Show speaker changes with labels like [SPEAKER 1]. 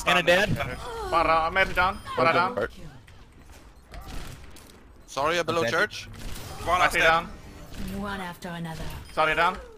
[SPEAKER 1] Anna dead.
[SPEAKER 2] Para, maybe down. Para down.
[SPEAKER 3] Sorry, below
[SPEAKER 1] Okay.
[SPEAKER 3] church.
[SPEAKER 4] One
[SPEAKER 2] Might be down.
[SPEAKER 5] One after another.
[SPEAKER 2] Sorry down.